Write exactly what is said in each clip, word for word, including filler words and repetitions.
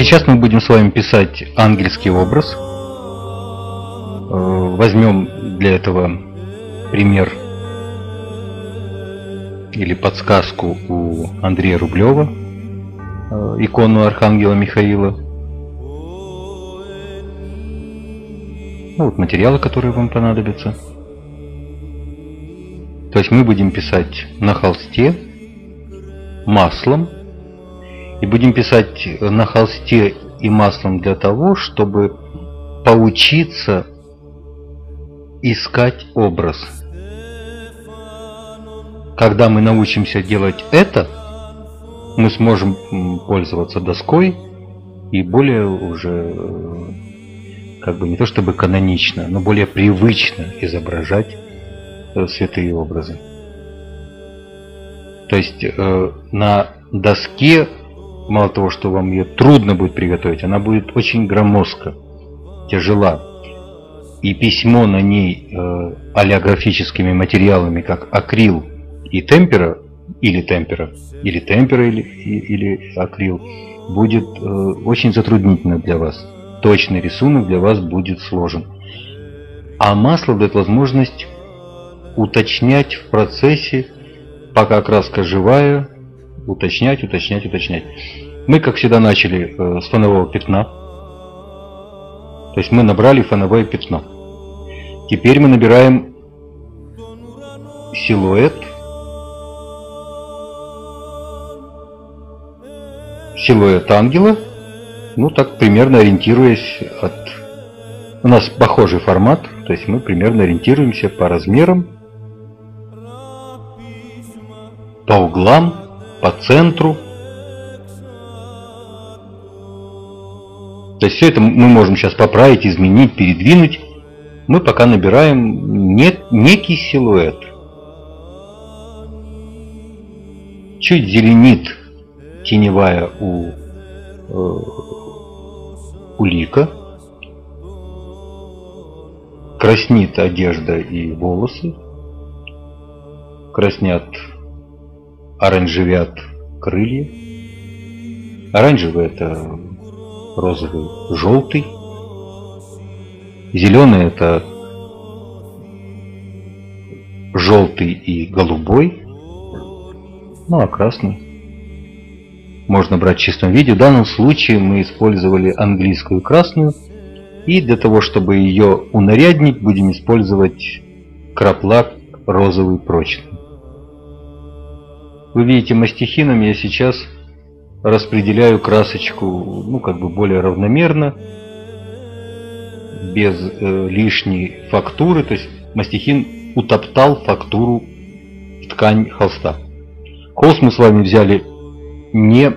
сейчас мы будем с вами писать ангельский образ. Возьмем для этого пример или подсказку у Андрея Рублева, икону Архангела Михаила. Ну, вот материалы, которые вам понадобятся. То есть мы будем писать на холсте маслом. И будем писать на холсте и маслом для того, чтобы поучиться искать образ. Когда мы научимся делать это, мы сможем пользоваться доской и более уже, как бы не то чтобы канонично, но более привычно изображать святые образы. То есть на доске, мало того, что вам ее трудно будет приготовить, она будет очень громоздка, тяжела. И письмо на ней э, олеографическими материалами, как акрил и темпера, или темпера, или темпера, или, или акрил, будет э, очень затруднительно для вас. Точный рисунок для вас будет сложен. А масло дает возможность уточнять в процессе, пока краска живая, уточнять, уточнять, уточнять. Мы, как всегда, начали э, с фонового пятна. То есть мы набрали фоновое пятно. Теперь мы набираем силуэт. Силуэт ангела. Ну, так примерно ориентируясь от... У нас похожий формат. То есть мы примерно ориентируемся по размерам, по углам, по центру. То есть все это мы можем сейчас поправить, изменить, передвинуть. Мы пока набираем не, некий силуэт. Чуть зеленит теневая у, э, у лика. Краснит одежда и волосы. Краснят, оранжевят крылья. Оранжевый — это розовый, желтый. Зеленый — это желтый и голубой. Ну а красный можно брать в чистом виде. В данном случае мы использовали английскую красную. И для того, чтобы ее унаряднить, будем использовать краплак розовый прочный. Вы видите, мастихином я сейчас распределяю красочку, ну, как бы более равномерно, без э, лишней фактуры. То есть мастихин утоптал фактуру в ткань холста. Холст мы с вами взяли не,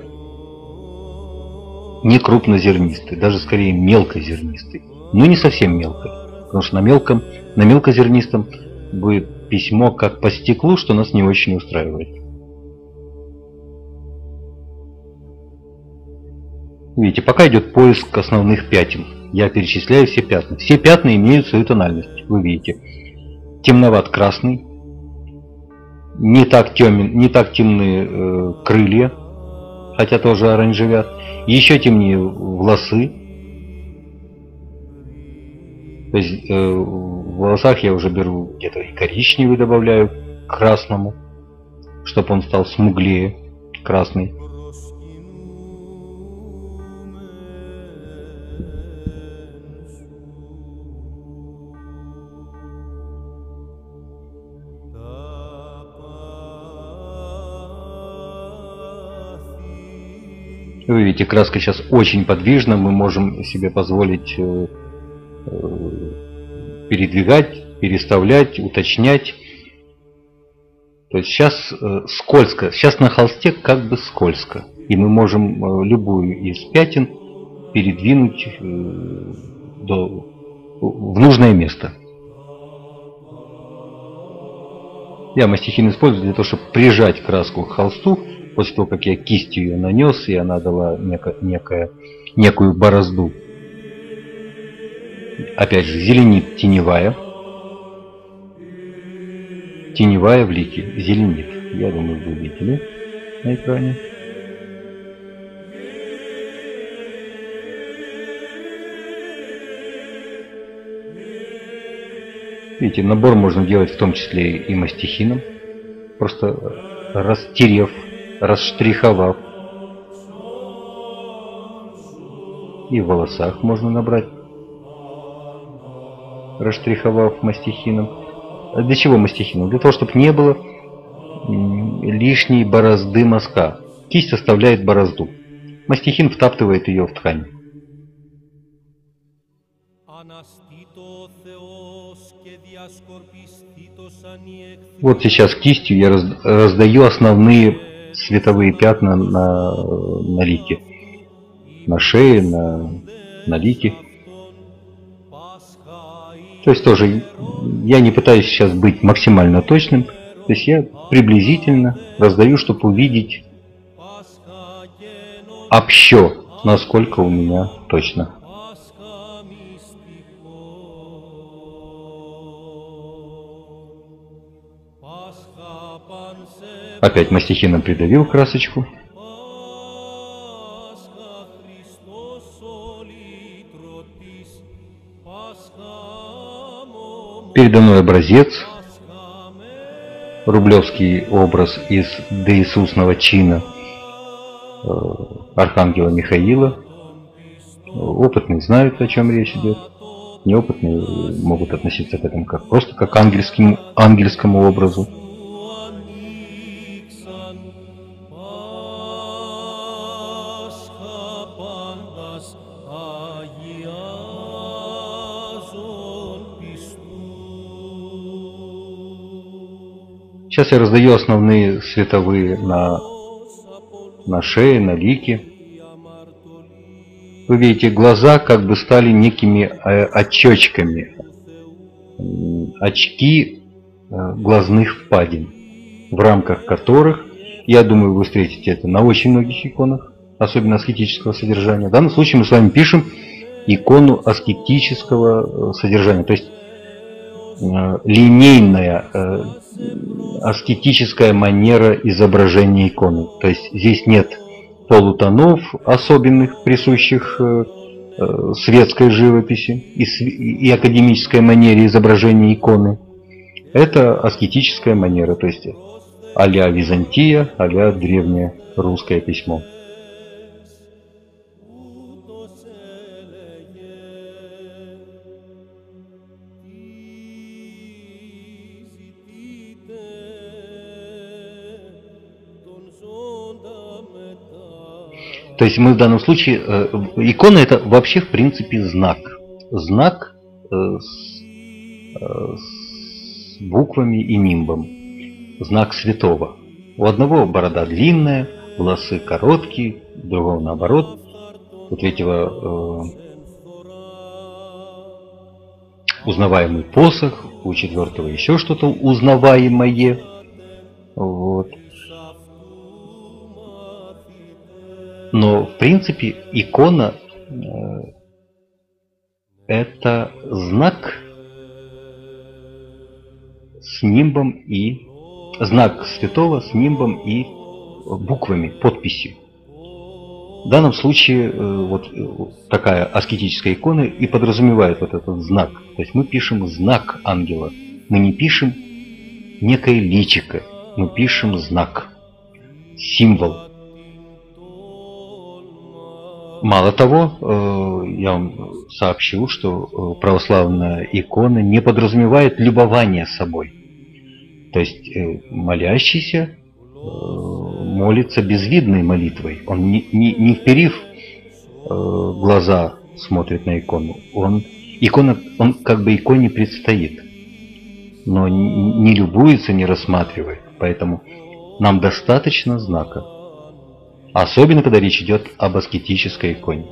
не крупнозернистый, даже скорее мелкозернистый, но не совсем мелкой, потому что на мелком, на мелкозернистом будет письмо как по стеклу, что нас не очень устраивает. Видите, пока идет поиск основных пятен. Я перечисляю все пятна. Все пятна имеют свою тональность. Вы видите. Темноват красный. Не так, темен, не так темные э, крылья, хотя тоже оранжевят. Еще темнее волосы. То есть э, в волосах я уже беру где-то и коричневый добавляю к красному, чтобы он стал смуглее, красный. Вы видите, краска сейчас очень подвижна, мы можем себе позволить передвигать, переставлять, уточнять. То есть сейчас скользко, сейчас на холсте как бы скользко, и мы можем любую из пятен передвинуть до, в нужное место. Я мастихин использую для того, чтобы прижать краску к холсту. После того, как я кистью ее нанес, и она дала неко, некое, некую борозду. Опять же, зеленит теневая. Теневая в лике зеленит. Я думаю, вы видели на экране. Видите, набор можно делать в том числе и мастихином, просто растерев, расштриховав. И в волосах можно набрать, расштриховав мастихином. Для чего мастихином? Для того, чтобы не было лишней борозды мазка. Кисть оставляет борозду. Мастихин втаптывает ее в ткань. Вот сейчас кистью я раздаю основные световые пятна на, на лике. На шее, на, на лике. То есть тоже я не пытаюсь сейчас быть максимально точным. То есть я приблизительно раздаю, чтобы увидеть общо, насколько у меня точно. Опять мастихином придавил красочку. Передо мной образец, рублевский образ из доиисусного чина архангела Михаила. Опытные знают, о чем речь идет. Неопытные могут относиться к этому как просто как к ангельскому, ангельскому образу. Сейчас я раздаю основные световые на, на шее, на лике. Вы видите, глаза как бы стали некими очечками. Очки глазных впадин, в рамках которых, я думаю, вы встретите это на очень многих иконах, особенно аскетического содержания. В данном случае мы с вами пишем икону аскетического содержания, то есть линейная аскетическая манера изображения иконы. То есть здесь нет полутонов особенных, присущих светской живописи и академической манере изображения иконы. Это аскетическая манера, то есть а-ля Византия, а-ля древнее русское письмо. То есть мы в данном случае, икона это вообще в принципе знак. Знак с, с буквами и нимбом. Знак святого. У одного борода длинная, волосы короткие, у другого наоборот. У третьего э, узнаваемый посох, у четвертого еще что-то узнаваемое. Вот. Но в принципе икона э, это знак с нимбом и знак святого с нимбом и буквами, подписью. В данном случае э, вот такая аскетическая икона и подразумевает вот этот знак. То есть мы пишем знак ангела. Мы не пишем некое личико, мы пишем знак, символ. Мало того, я вам сообщу, что православная икона не подразумевает любование собой. То есть молящийся молится безвидной молитвой. Он не, не, не вперив глаза смотрит на икону. Он, икона, он как бы иконе предстоит, но не любуется, не рассматривает. Поэтому нам достаточно знака. Особенно, когда речь идет об аскетической иконе.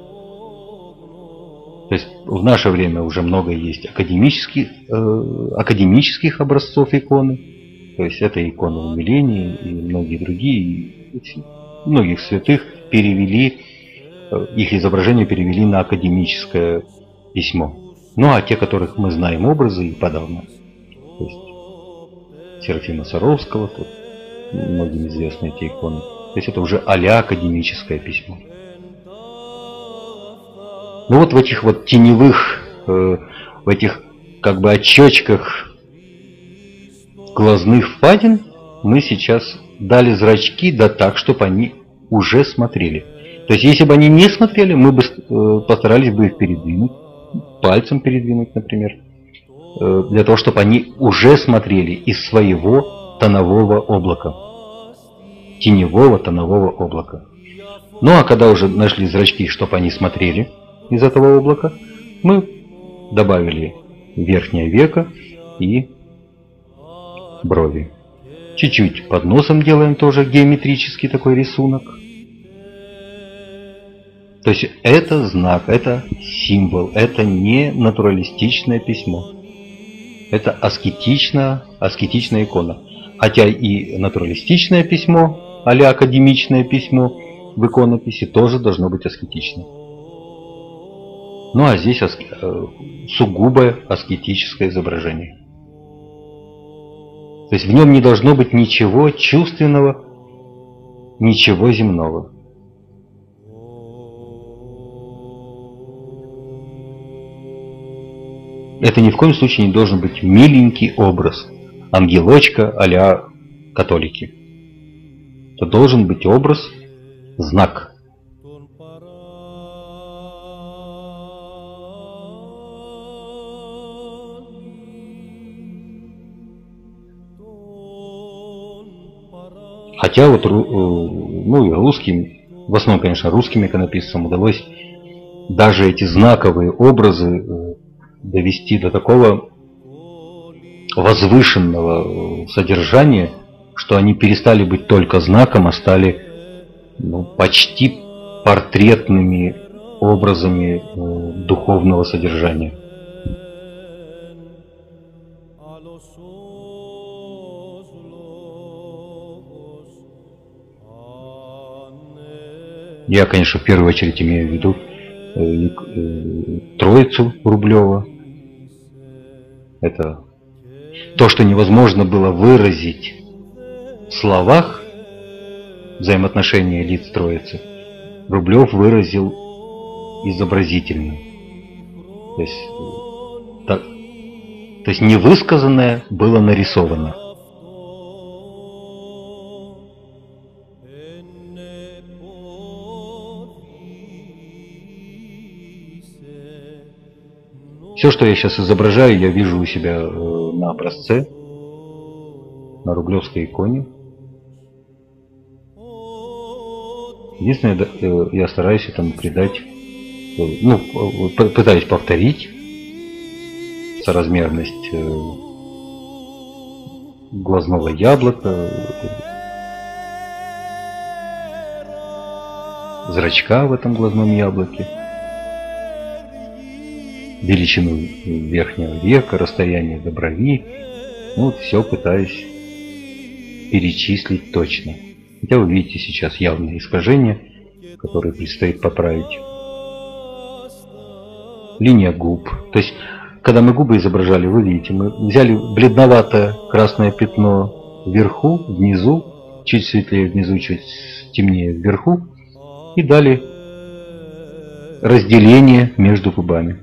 То есть в наше время уже много есть академических, э, академических образцов иконы. То есть это икона умиления и многие другие. И многих святых перевели, э, их изображения перевели на академическое письмо. Ну а те, которых мы знаем образы и подавно. То есть Серафима Саровского, тут многим известны эти иконы. То есть это уже а-ля академическое письмо. Ну вот в этих вот теневых, э, в этих как бы очечках глазных впадин мы сейчас дали зрачки, да так, чтобы они уже смотрели. То есть, если бы они не смотрели, мы бы э, постарались бы их передвинуть, пальцем передвинуть, например, э, для того, чтобы они уже смотрели из своего тонового облака, теневого тонового облака. Ну а когда уже нашли зрачки, чтобы они смотрели из этого облака, мы добавили верхнее веко и брови. Чуть-чуть под носом делаем тоже геометрический такой рисунок. То есть это знак, это символ, это не натуралистичное письмо. Это аскетичная, аскетичная икона. Хотя и натуралистичное письмо, а-ля академичное письмо в иконописи тоже должно быть аскетичным. Ну а здесь аск... сугубое аскетическое изображение. То есть в нем не должно быть ничего чувственного, ничего земного. Это ни в коем случае не должен быть миленький образ, ангелочка а-ля католики. Это должен быть образ, знак. Хотя вот ну, и русским, в основном, конечно, русским иконописцам удалось даже эти знаковые образы довести до такого возвышенного содержания, что они перестали быть только знаком, а стали ну, почти портретными образами э, духовного содержания. Я, конечно, в первую очередь имею в виду э, э, Троицу Рублева. Это то, что невозможно было выразить в словах, взаимоотношения лиц Троицы, Рублев выразил изобразительно. То есть, так, то есть невысказанное было нарисовано. Все, что я сейчас изображаю, я вижу у себя на образце, на рублевской иконе. Единственное, я стараюсь этому придать, ну, пытаюсь повторить соразмерность глазного яблока, зрачка в этом глазном яблоке, величину верхнего века, расстояние до брови. Ну, все пытаюсь перечислить точно. Хотя вы видите сейчас явные искажения, которые предстоит поправить. Линия губ. То есть, когда мы губы изображали, вы видите, мы взяли бледноватое красное пятно вверху, внизу, чуть светлее внизу, чуть темнее вверху, и дали разделение между губами.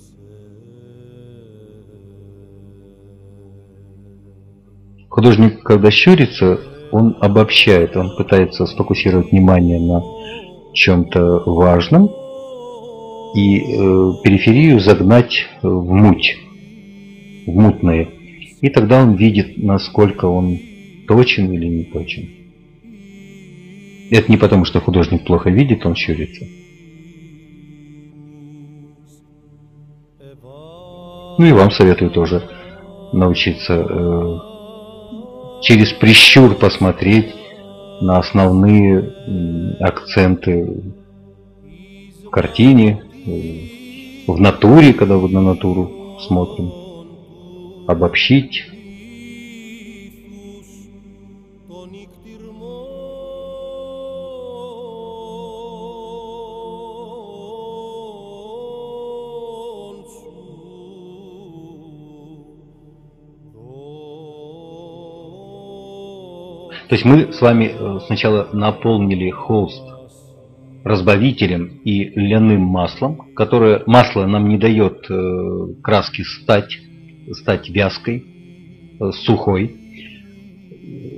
Художник, когда щурится, он обобщает, он пытается сфокусировать внимание на чем-то важном и э, периферию загнать в муть, в мутное. И тогда он видит, насколько он точен или не точен. Это не потому, что художник плохо видит, он щурится. Ну и вам советую тоже научиться э, через прищур посмотреть на основные акценты в картине, в натуре, когда вот на натуру смотрим, обобщить. То есть мы с вами сначала наполнили холст разбавителем и льняным маслом, которое масло нам не дает краски стать, стать вязкой, сухой.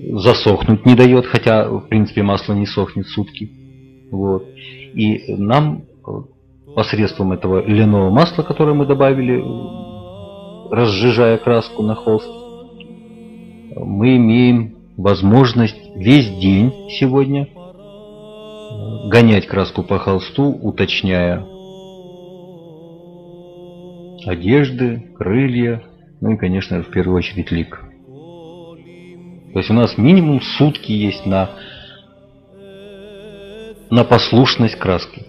засохнуть не дает, хотя, в принципе, масло не сохнет сутки. Вот. И нам посредством этого льняного масла, которое мы добавили, разжижая краску на холст, мы имеем возможность весь день сегодня гонять краску по холсту, уточняя одежды, крылья, ну и, конечно, в первую очередь лик. То есть у нас минимум сутки есть на, на послушность краски.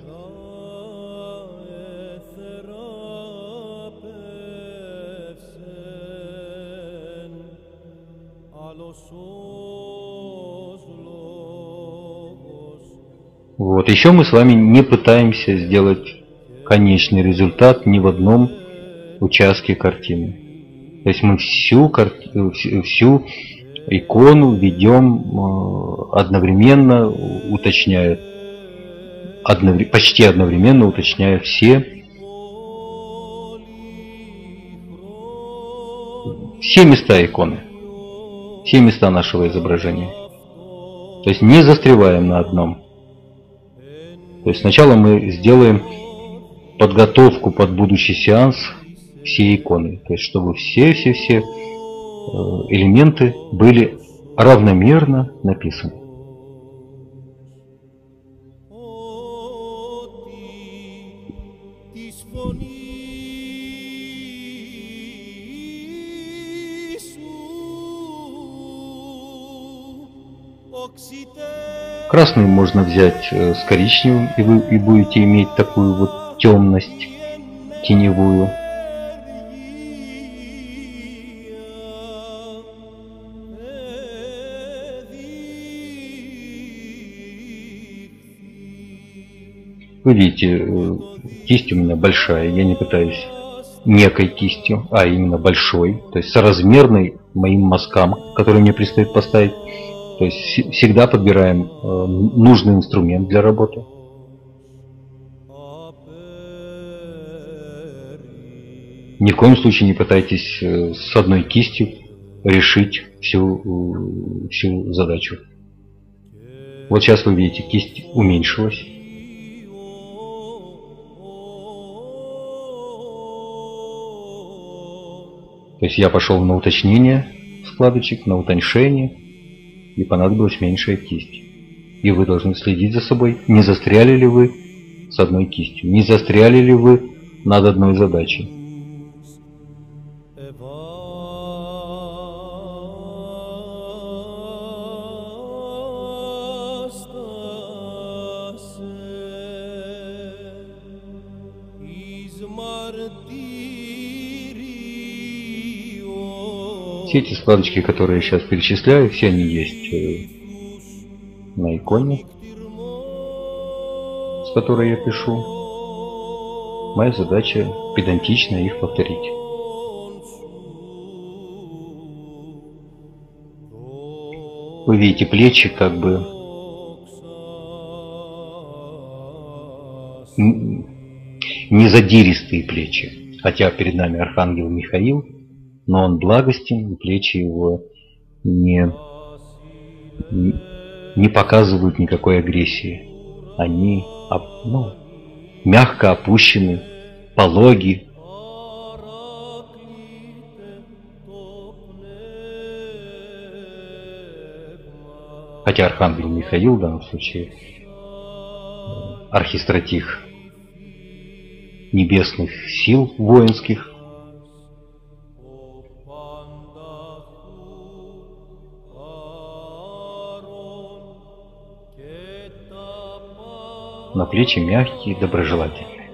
Вот. Еще мы с вами не пытаемся сделать конечный результат ни в одном участке картины. То есть мы всю, всю икону ведем одновременно, уточняя, одновременно, почти одновременно уточняя все, все места иконы, все места нашего изображения. То есть не застреваем на одном. То есть сначала мы сделаем подготовку под будущий сеанс всей иконы. То есть чтобы все-все-все элементы были равномерно написаны. Красный можно взять с коричневым, и вы и будете иметь такую вот темность теневую. Вы видите, кисть у меня большая, я не пытаюсь некой кистью, а именно большой, то есть соразмерной моим мазкам, которые мне предстоит поставить. То есть всегда подбираем нужный инструмент для работы. Ни в коем случае не пытайтесь с одной кистью решить всю, всю задачу. Вот сейчас вы видите, кисть уменьшилась. То есть я пошел на уточнение складочек, на утоньшение, и понадобилась меньшая кисть. И вы должны следить за собой, не застряли ли вы с одной кистью, не застряли ли вы над одной задачей. Все эти складочки, которые я сейчас перечисляю, все они есть на иконе, с которой я пишу. Моя задача педантично их повторить. Вы видите, плечи как бы не задиристые плечи, хотя перед нами архангел Михаил, но он благостен, и плечи его не, не показывают никакой агрессии. Они ну, мягко опущены, пологи. Хотя архангел Михаил в данном случае архистратих небесных сил воинских. На плечи мягкие, доброжелательные.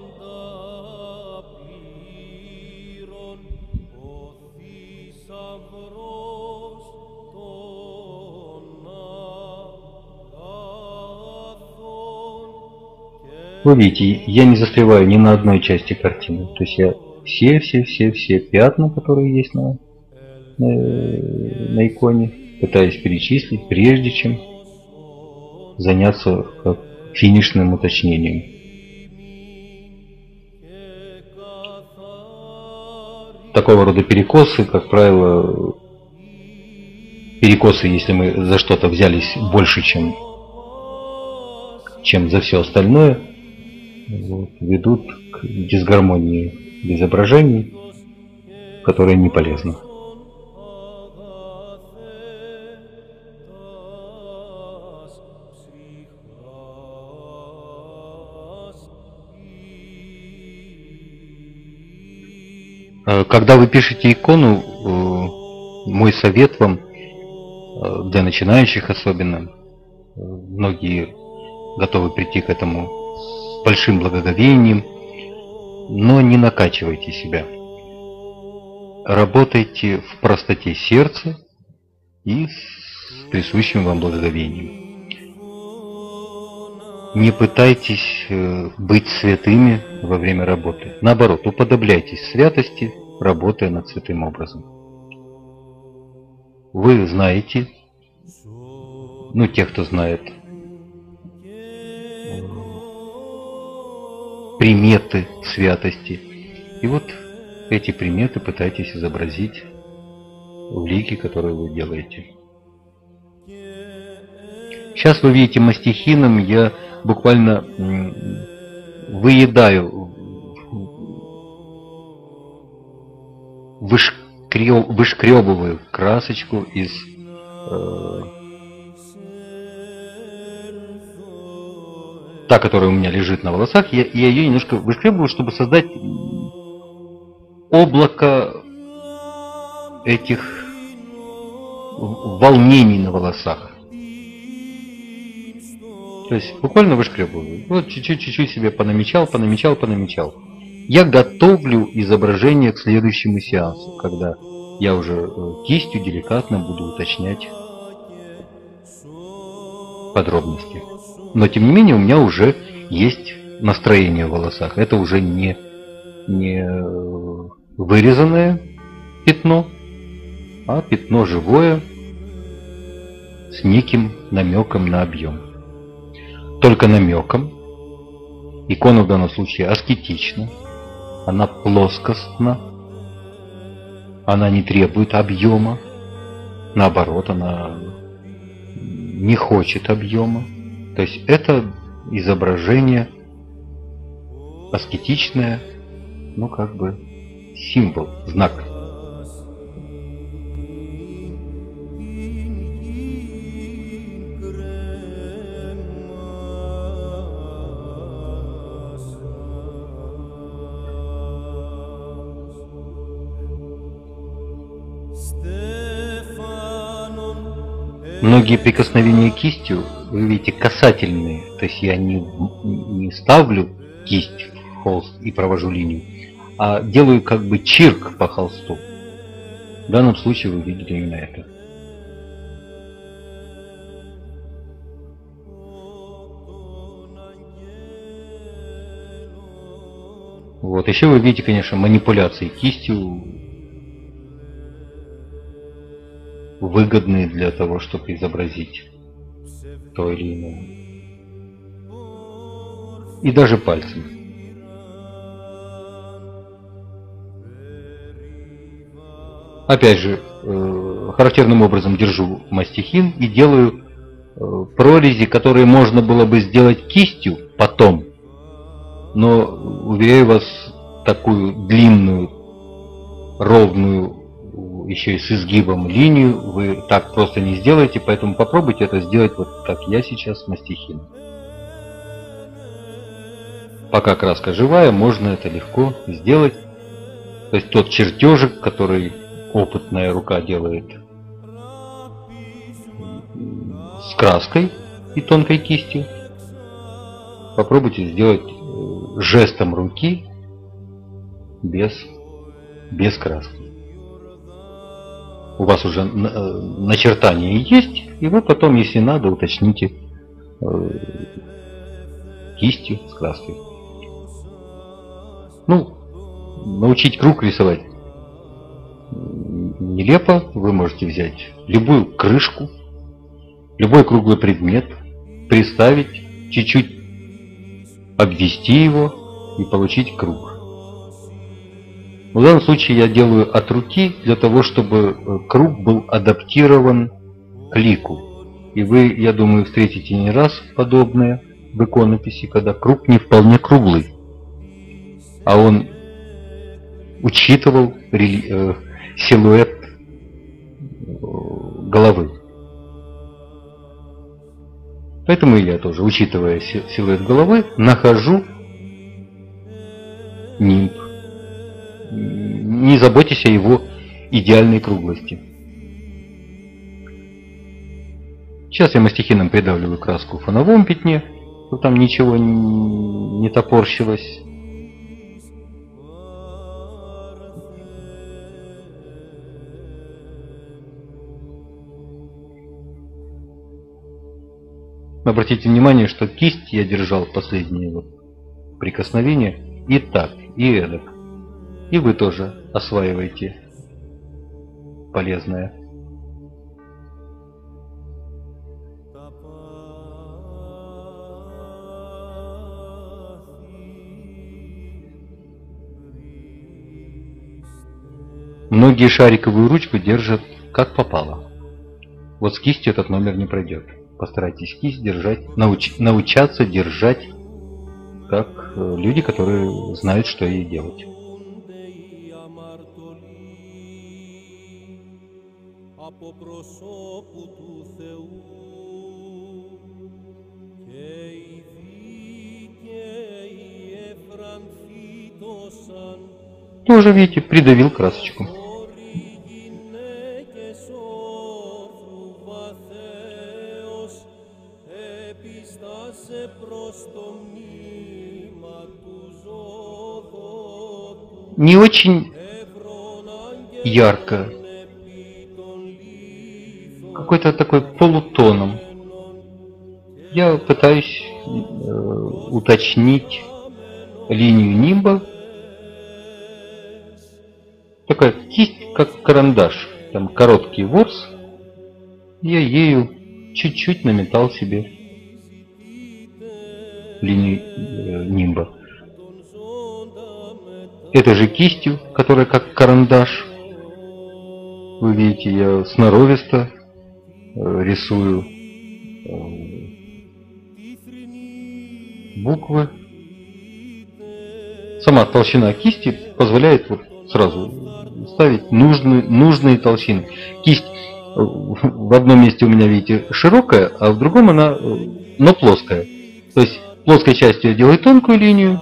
Вы видите, я не застреваю ни на одной части картины. То есть я все-все-все-все пятна, которые есть на, на, на иконе, пытаюсь перечислить, прежде чем заняться финишным уточнением. Такого рода перекосы, как правило, перекосы, если мы за что-то взялись больше, чем, чем за все остальное, вот, ведут к дисгармонии в изображении, которая не полезна. Когда вы пишете икону, мой совет вам, для начинающих особенно, многие готовы прийти к этому с большим благоговением, но не накачивайте себя. Работайте в простоте сердца и с присущим вам благоговением. Не пытайтесь быть святыми во время работы. Наоборот, уподобляйтесь святости, работая над святым образом. Вы знаете, ну, те, кто знает, приметы святости. И вот эти приметы пытайтесь изобразить в лике, который вы делаете. Сейчас вы видите мастихином, я буквально выедаю, вышкребываю красочку из э, та, которая у меня лежит на волосах, я, я ее немножко вышкребываю, чтобы создать облако этих волнений на волосах. То есть буквально вышкребываю. Вот чуть-чуть, чуть-чуть себе понамечал, понамечал, понамечал. Я готовлю изображение к следующему сеансу, когда я уже кистью деликатно буду уточнять подробности. Но тем не менее у меня уже есть настроение в волосах. Это уже не, не вырезанное пятно, а пятно живое с неким намеком на объем. Только намеком. Икона в данном случае аскетична, она плоскостна, она не требует объема, наоборот, она не хочет объема. То есть это изображение аскетичное, ну как бы символ, знак. Многие прикосновения кистью, вы видите, касательные, то есть я не, не ставлю кисть в холст и провожу линию, а делаю как бы чирк по холсту. В данном случае вы видите именно это. Вот, еще вы видите, конечно, манипуляции кистью, выгодные для того, чтобы изобразить то или иное. И даже пальцем. Опять же, характерным образом держу мастихин и делаю прорези, которые можно было бы сделать кистью потом, но, уверяю вас, такую длинную, ровную, еще и с изгибом линию вы так просто не сделаете, поэтому попробуйте это сделать вот как я сейчас с мастихином. Пока краска живая, можно это легко сделать. То есть тот чертежик, который опытная рука делает с краской и тонкой кистью, попробуйте сделать жестом руки без, без краски. У вас уже начертание есть, и вы потом, если надо, уточните кистью с краской. Ну, научить круг рисовать нелепо. Вы можете взять любую крышку, любой круглый предмет, приставить, чуть-чуть обвести его и получить круг. В данном случае я делаю от руки для того, чтобы круг был адаптирован к лику. И вы, я думаю, встретите не раз подобное в иконописи, когда круг не вполне круглый, а он учитывал рели... э, силуэт головы. Поэтому и я тоже, учитывая силуэт головы, нахожу нимб. Не заботьтесь о его идеальной круглости. Сейчас я мастихином придавливаю краску в фоновом пятне, чтобы там ничего не топорщилось. Обратите внимание, что кисть я держал последнее вот прикосновение и так, и эдак. И вы тоже осваиваете полезное. Многие шариковую ручку держат как попало. Вот с кистью этот номер не пройдет. Постарайтесь кисть держать, науч, научаться держать, как люди, которые знают, что ей делать. Тоже, видите, придавил красочку. Не очень ярко, какой-то такой полутоном. Я пытаюсь э, уточнить линию нимба. Такая кисть, как карандаш, там короткий ворс. Я ею чуть-чуть наметал себе линию э, нимба. Этой же кистью, которая как карандаш, вы видите, я сноровисто рисую буквы. Сама толщина кисти позволяет вот сразу ставить нужные, нужные толщины. Кисть в одном месте у меня, видите, широкая, а в другом она, но плоская. То есть плоской частью я делаю тонкую линию,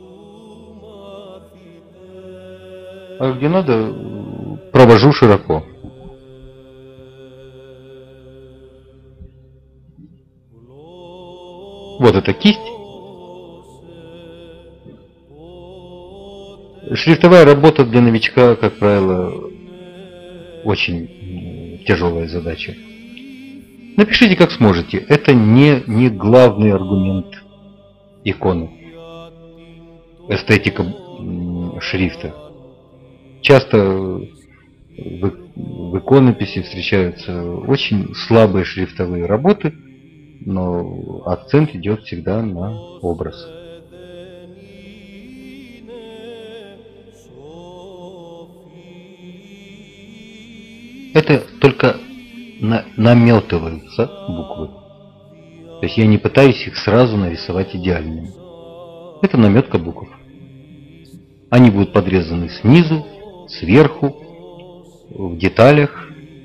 а где надо, провожу широко. Вот эта кисть. Шрифтовая работа для новичка, как правило, очень тяжелая задача. Напишите как сможете. Это не, не главный аргумент иконы. Эстетика шрифта. Часто в, в иконописи встречаются очень слабые шрифтовые работы, но акцент идет всегда на образ. Это только на, наметываются буквы. То есть я не пытаюсь их сразу нарисовать идеальными. Это наметка букв. Они будут подрезаны снизу, сверху, в деталях.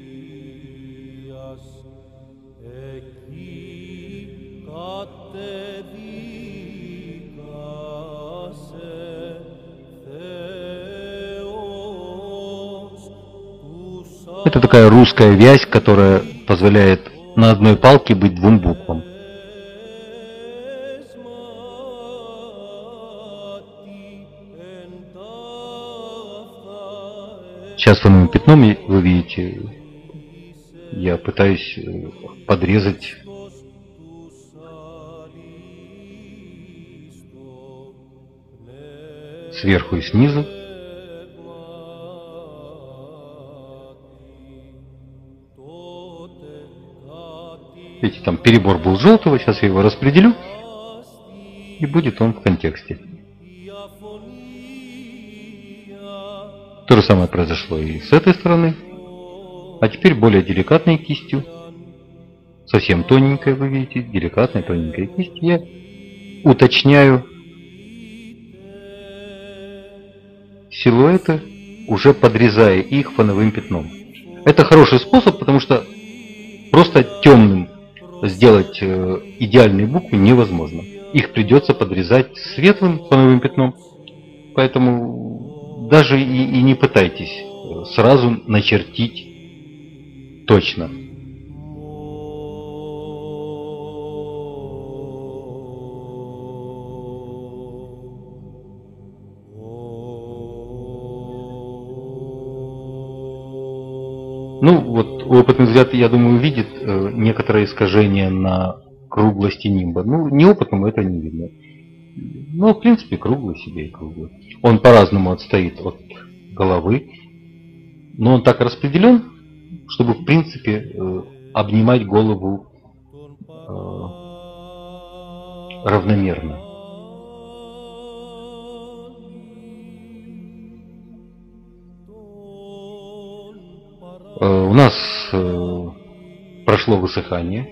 Это такая русская вязь, которая позволяет на одной палке быть двум буквам. Сейчас фоновым пятном вы видите, я пытаюсь подрезать сверху и снизу. Видите, там перебор был желтого, сейчас я его распределю, и будет он в контексте. То же самое произошло и с этой стороны. А теперь более деликатной кистью совсем тоненькая, вы видите, деликатная тоненькая кисть, я уточняю силуэты, уже подрезая их фоновым пятном. Это хороший способ, потому что просто темным сделать идеальные буквы невозможно. Их придется подрезать светлым фоновым пятном, поэтому даже и, и не пытайтесь сразу начертить точно. Ну, вот опытный взгляд, я думаю, видит э, некоторое искажение на круглости нимба. Ну, неопытному это не видно. Но, в принципе, круглый себе и круглый. Он по-разному отстоит от головы. Но он так распределен, чтобы, в принципе, э, обнимать голову э, равномерно. У нас прошло высыхание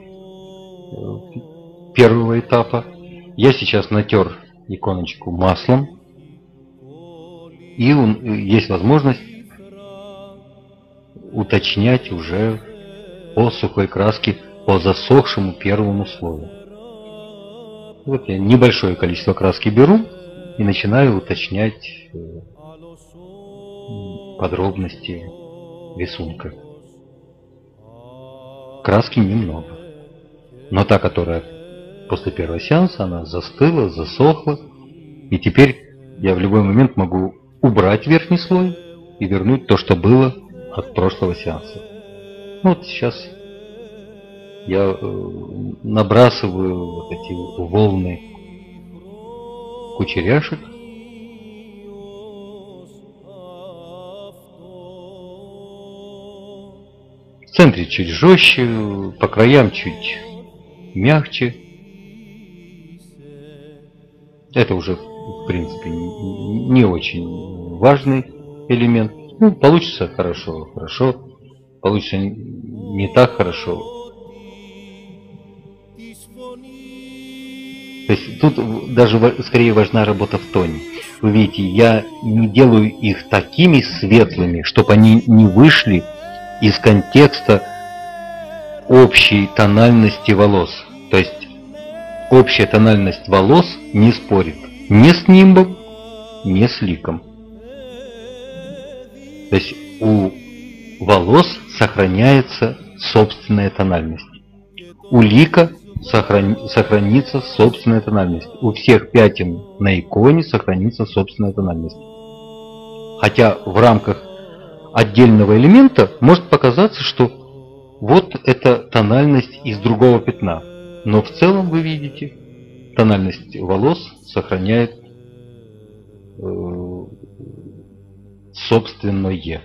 первого этапа. Я сейчас натер иконочку маслом. И есть возможность уточнять уже по сухой краске, по засохшему первому слою. Вот я небольшое количество краски беру и начинаю уточнять подробности рисунка. Краски немного, но та, которая после первого сеанса, она застыла, засохла, и теперь я в любой момент могу убрать верхний слой и вернуть то, что было от прошлого сеанса. Вот сейчас я набрасываю вот эти волны кучеряшек. В центре чуть жестче, по краям чуть мягче. Это уже, в принципе, не очень важный элемент. Ну, получится хорошо, хорошо. Получится не так хорошо. То есть тут даже скорее важна работа в тоне. Вы видите, я не делаю их такими светлыми, чтобы они не вышли из контекста общей тональности волос. То есть общая тональность волос не спорит ни с нимбом, ни с ликом. То есть у волос сохраняется собственная тональность. У лика сохрани, сохранится собственная тональность. У всех пятен на иконе сохранится собственная тональность. Хотя в рамках отдельного элемента может показаться, что вот это тональность из другого пятна. Но в целом вы видите, тональность волос сохраняет э, собственное.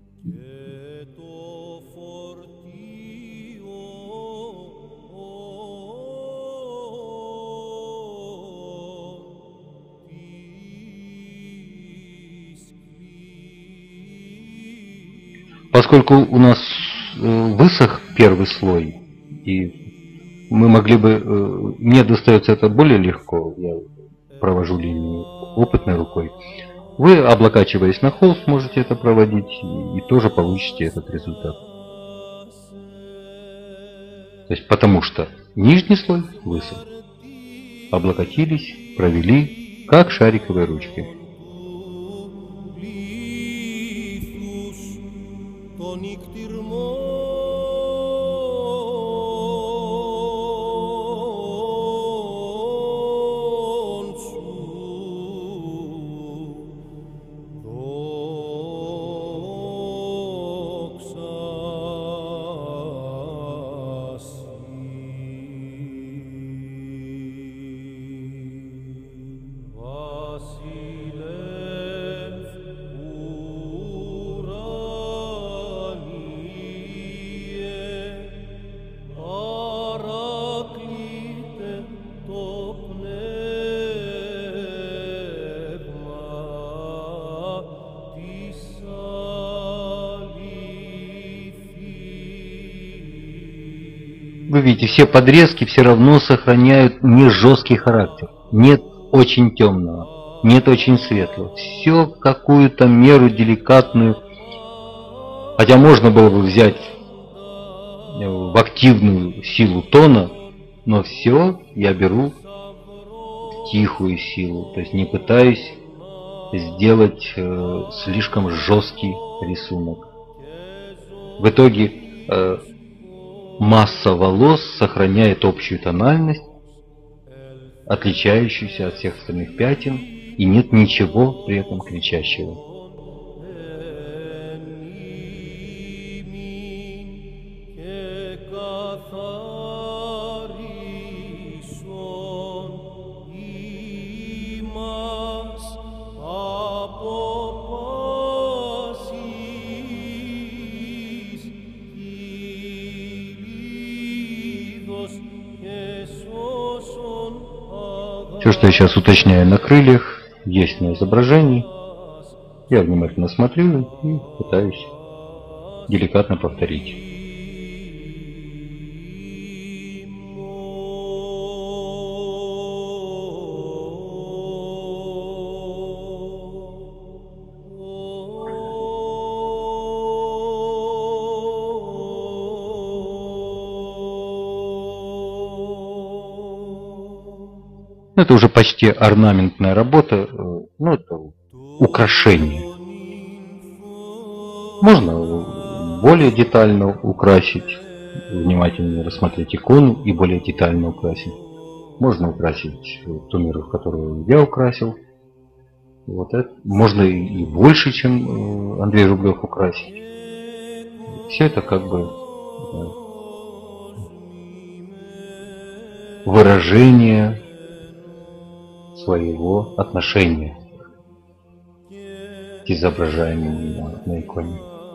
Поскольку у нас высох первый слой, и мы могли бы, мне достается это более легко, я провожу линию опытной рукой, вы, облокачиваясь на холст, можете это проводить и тоже получите этот результат. То есть потому что нижний слой высох. Облокотились, провели, как шариковой ручкой. вы видите, все подрезки все равно сохраняют не жесткий характер. Нет очень темного, нет очень светлого. Все в какую-то меру деликатную. Хотя можно было бы взять в активную силу тона, но все я беру тихую силу. То есть не пытаюсь сделать э, слишком жесткий рисунок. В итоге э, масса волос сохраняет общую тональность, отличающуюся от всех остальных пятен, и нет ничего при этом кричащего. Все, что я сейчас уточняю на крыльях, есть на изображении. Я внимательно смотрю и пытаюсь деликатно повторить. Это уже почти орнаментная работа, ну это украшение. Можно более детально украсить, внимательно рассмотреть икону и более детально украсить. Можно украсить ту меру, которую я украсил. Вот это. Можно и больше, чем Андрей Рублев украсить. Все это как бы выражение своего отношения к изображаемому на, на иконе.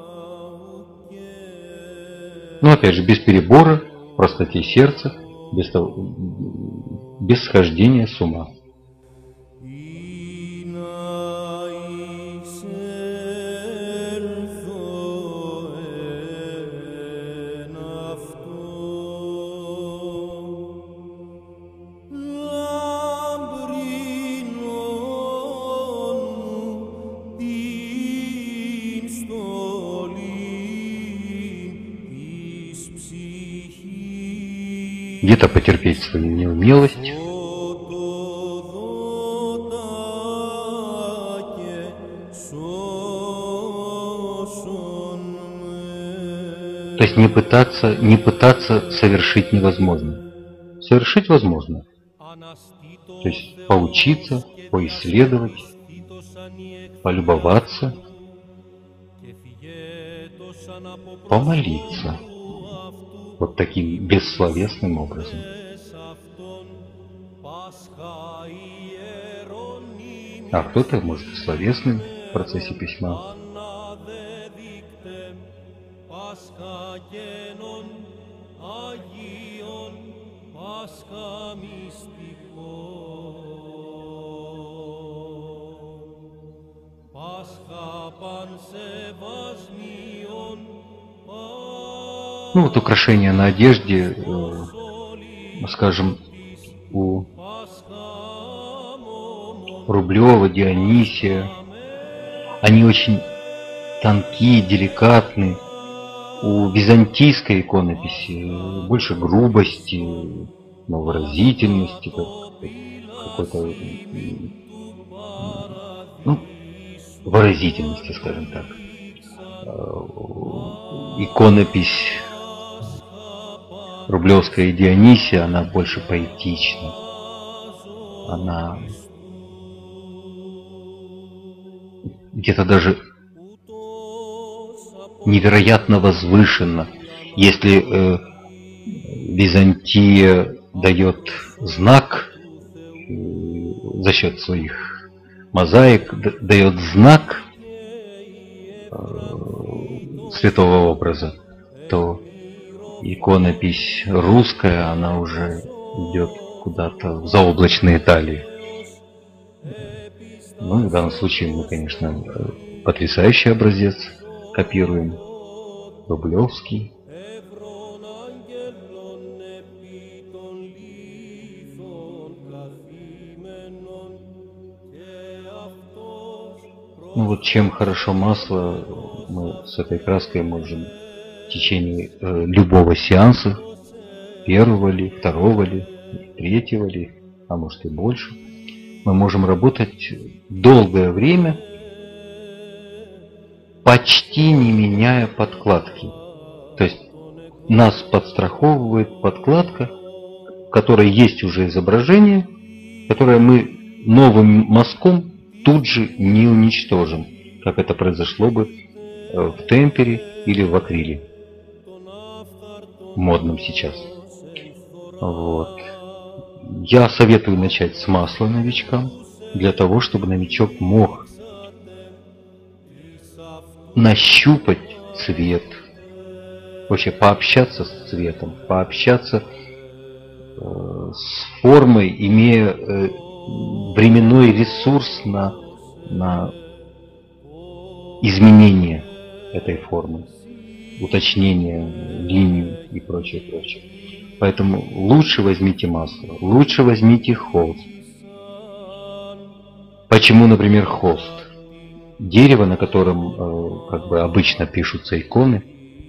Но опять же, без перебора, в простоте сердца, без, того, без схождения с ума. Где-то потерпеть свою неумелость, то есть не пытаться, не пытаться совершить невозможное. Совершить возможно. То есть поучиться, поисследовать, полюбоваться, помолиться. Вот таким бессловесным образом. А кто-то может и словесным в процессе письма. Ну вот украшения на одежде, э, скажем, у Рублева, Дионисия, они очень тонкие, деликатные. У византийской иконописи больше грубости, но выразительности, какой-то, ну, выразительности, скажем так. Иконопись Рублевская и Дионисия, она больше поэтична. Она где-то даже невероятно возвышенно. Если э, Византия дает знак э, за счет своих мозаик, дает знак э, святого образа, то иконопись русская, она уже идет куда-то в заоблачные дали. Ну, в данном случае мы, конечно, потрясающий образец копируем. Рублевский. Ну вот чем хорошо масло, мы с этой краской можем в течение э, любого сеанса, первого ли, второго ли, третьего ли, а может и больше, мы можем работать долгое время, почти не меняя подкладки. То есть нас подстраховывает подкладка, в которой есть уже изображение, которое мы новым мазком тут же не уничтожим, как это произошло бы в темпере или в акриле, модном сейчас. Вот. Я советую начать с масла новичкам, для того, чтобы новичок мог нащупать цвет, вообще пообщаться с цветом, пообщаться э, с формой, имея э, временной ресурс на, на изменение этой формы, уточнение линий и прочее, прочее. Поэтому лучше возьмите масло, лучше возьмите холст. Почему, например, холст? Дерево, на котором э, как бы обычно пишутся иконы,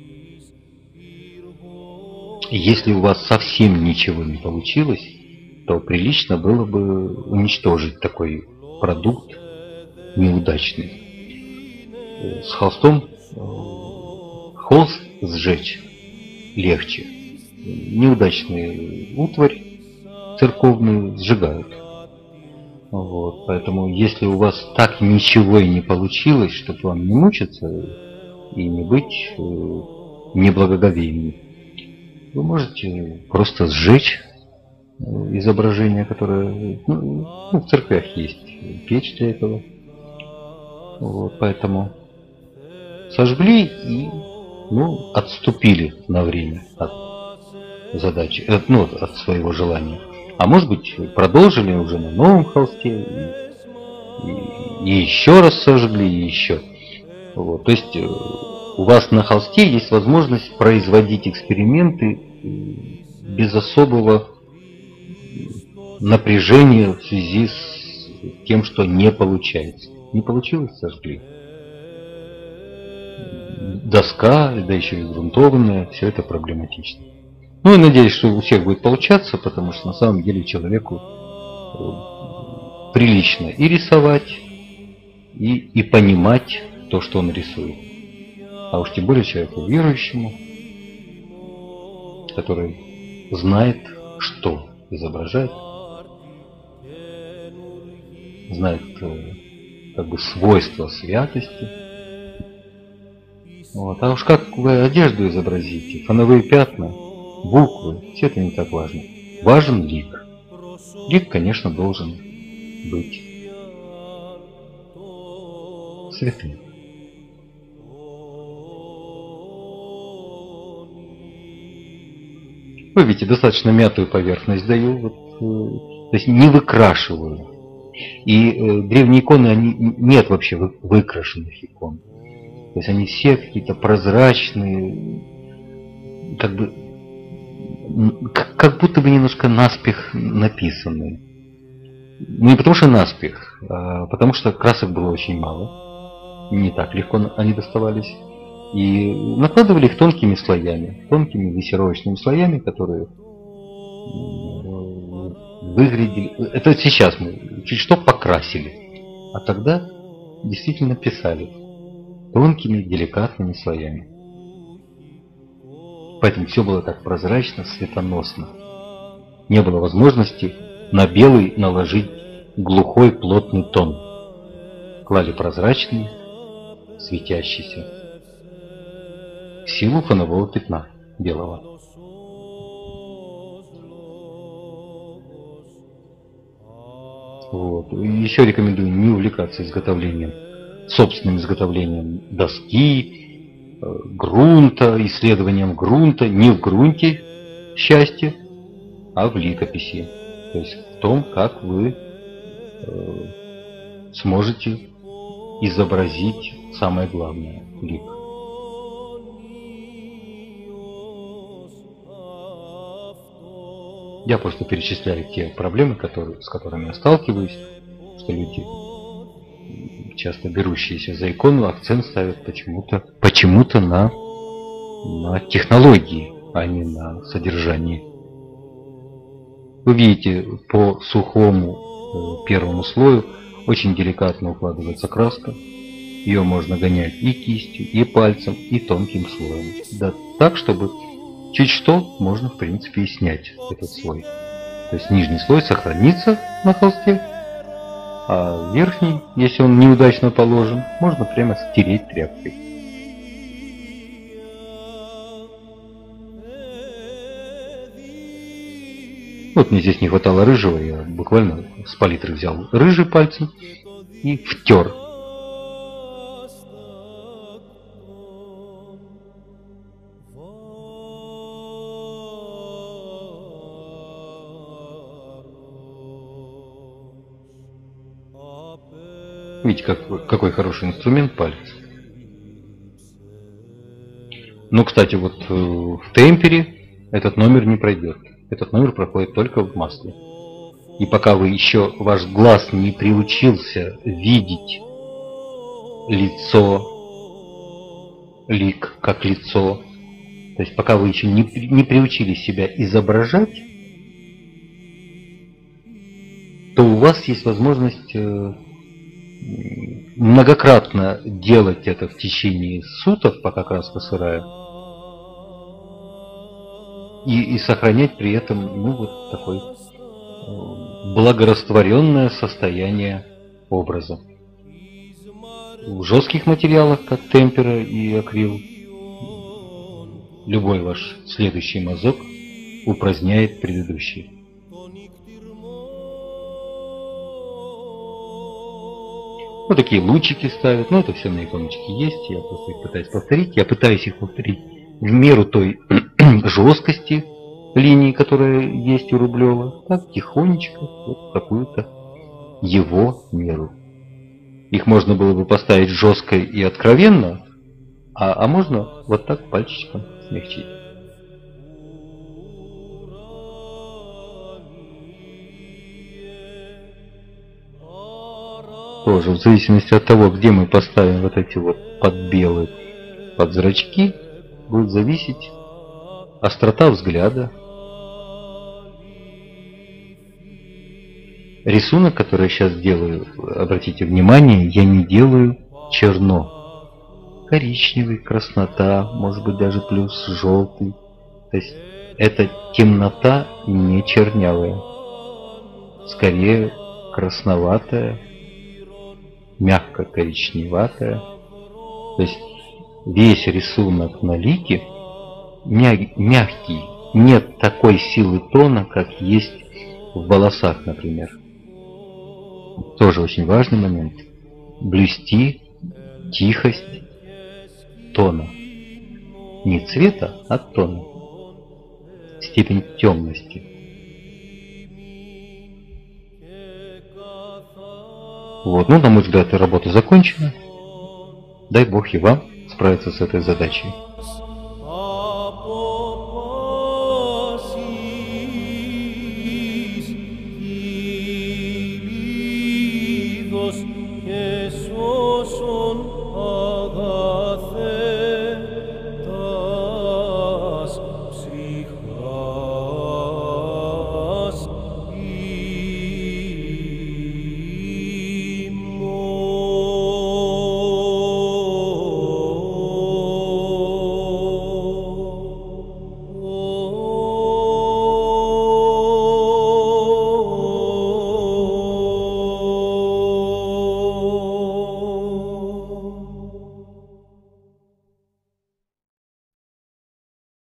если у вас совсем ничего не получилось, то прилично было бы уничтожить такой продукт неудачный. С холстом э, холст сжечь легче. Неудачный утварь церковную сжигают. Вот, поэтому если у вас так ничего и не получилось, чтобы вам не мучиться и не быть э, неблагоговейным, вы можете просто сжечь э, изображение, которое ну, ну, в церквях есть печь для этого. Вот, поэтому сожгли и ну, отступили на время от задачи, э, ну, от своего желания. А может быть, продолжили уже на новом холсте и, и, и еще раз сожгли, и еще. Вот. То есть у вас на холсте есть возможность производить эксперименты без особого напряжения в связи с тем, что не получается. Не получилось, сожгли. Доска, да еще и грунтованная, все это проблематично. Ну и надеюсь, что у всех будет получаться, потому что на самом деле человеку прилично и рисовать, и, и понимать то, что он рисует. А уж тем более человеку верующему, который знает, что изображает, знает как бы свойства святости. Вот. А уж как вы одежду изобразите, фоновые пятна, буквы, все это не так важно. Важен лик. Лик, конечно, должен быть святым. Вы видите, достаточно мятую поверхность даю, вот, э, то есть не выкрашиваю. И э, древние иконы, они, нет вообще вы, выкрашенных икон. То есть они все какие-то прозрачные, как бы как будто бы немножко наспех написанные. Не потому что наспех, а потому что красок было очень мало. Не так легко они доставались. И накладывали их тонкими слоями, тонкими висировочными слоями, которые выглядели... Это сейчас мы чуть что покрасили, а тогда действительно писали тонкими, деликатными слоями. Поэтому все было так прозрачно, светоносно. Не было возможности на белый наложить глухой плотный тон. Клали прозрачный, светящийся, в силу фонового пятна белого. Вот. И еще рекомендую не увлекаться изготовлением, собственным изготовлением доски, грунта, исследованием грунта, не в грунте счастье, а в ликописи. То есть в том, как вы э, сможете изобразить самое главное – лик. Я просто перечисляю те проблемы, которые, с которыми я сталкиваюсь, что люди часто берущиеся за икону, акцент ставят почему-то почему-то на, на технологии, а не на содержании. Вы видите, по сухому первому слою очень деликатно укладывается краска. Ее можно гонять и кистью, и пальцем, и тонким слоем. Да так, чтобы чуть что можно, в принципе, и снять этот слой. То есть нижний слой сохранится на холсте, а верхний, если он неудачно положен, можно прямо стереть тряпкой. Вот мне здесь не хватало рыжего, я буквально с палитры взял рыжий пальцем и втер. Видите, как, какой хороший инструмент палец. Ну, кстати, вот э, в темпере этот номер не пройдет. Этот номер проходит только в масле. И пока вы еще, ваш глаз не приучился видеть лицо, лик как лицо, то есть пока вы еще не, не приучили себя изображать, то у вас есть возможность э, многократно делать это в течение суток, пока краска сырая, и, и сохранять при этом, ну, вот такое благорастворенное состояние образа. В жестких материалах, как темпера и акрил, любой ваш следующий мазок упраздняет предыдущий. Вот такие лучики ставят, ну это все на иконочке есть, я просто их пытаюсь повторить. Я пытаюсь их повторить в меру той жесткости линии, которая есть у Рублева, так тихонечко, вот какую-то его меру. Их можно было бы поставить жестко и откровенно, а, а можно вот так пальчиком смягчить. Тоже в зависимости от того, где мы поставим вот эти вот под белые, под зрачки, будет зависеть острота взгляда. Рисунок, который я сейчас делаю, обратите внимание, я не делаю черно. Коричневый, краснота, может быть даже плюс желтый. То есть эта темнота не чернявая, скорее красноватая, мягко коричневатая. То есть весь рисунок на лике мягкий, нет такой силы тона, как есть в волосах, например. Тоже очень важный момент. Блюсти тихость тона. Не цвета, а тона. Степень темности. Вот, ну, на мой взгляд, эта работа закончена. Дай Бог и вам справиться с этой задачей.